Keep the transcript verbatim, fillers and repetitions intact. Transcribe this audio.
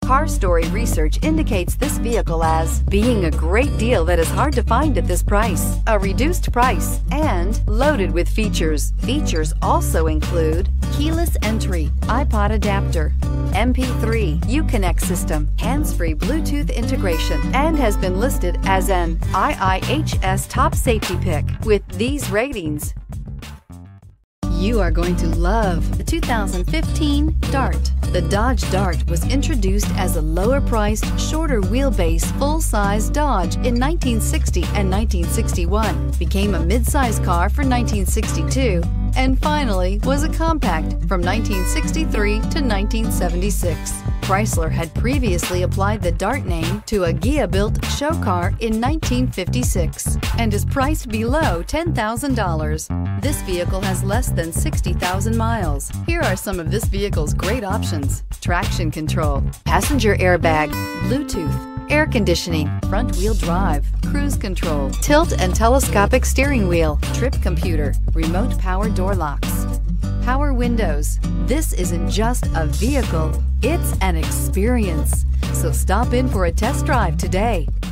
Car Story research indicates this vehicle as being a great deal that is hard to find at this price, a reduced price, and loaded with features. Features also include keyless entry, iPod adapter, M P three, Uconnect system, hands-free Bluetooth integration, and has been listed as an I I H S top safety pick with these ratings. You are going to love the two thousand fifteen Dart. The Dodge Dart was introduced as a lower-priced, shorter wheelbase, full-size Dodge in nineteen sixty and nineteen sixty-one, became a mid-size car for nineteen sixty-two, and finally was a compact from nineteen sixty-three to nineteen seventy-six. Chrysler had previously applied the Dart name to a Ghia-built show car in nineteen fifty-six and is priced below ten thousand dollars. This vehicle has less than sixty thousand miles. Here are some of this vehicle's great options: traction control, passenger airbag, Bluetooth, air conditioning, front-wheel drive, cruise control, tilt and telescopic steering wheel, trip computer, remote power door locks, power windows. This isn't just a vehicle, it's an experience. So stop in for a test drive today.